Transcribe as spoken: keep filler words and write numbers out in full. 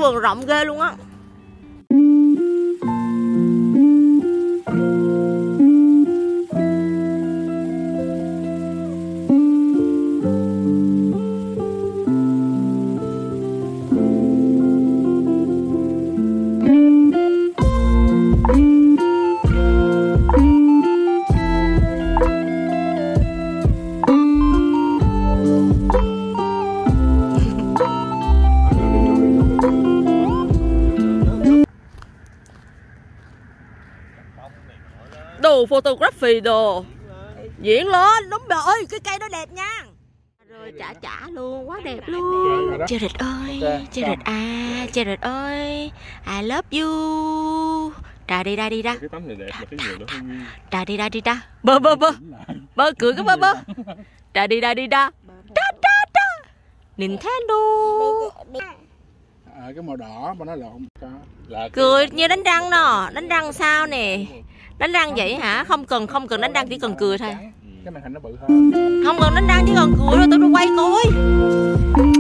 vườn rộng ghê luôn á. Đồ photography đồ diễn lên đúng rồi, cái cây đó đẹp nha. Rồi chả chả luôn, quá đẹp luôn. Jared ơi, Jared à, Jared ơi, I love you. Ra đi ra đi ra. Cái tấm này đẹp mà cái người đó không. Ra đi ra đi ra. Bơ bơ bơ. Bơ cười cái bơ bơ. Ra đi ra đi ra. Ra ra ra. Nintendo. À, cái màu đỏ mà nó lộn. Cười như đánh răng nè, đánh răng sao nè. Đánh răng vậy hả? Không cần không cần đánh răng, chỉ cần cười thôi. Cái màn hình nó bự hơn. Không cần đánh răng, chỉ cần cười thôi, tôi nó quay coi.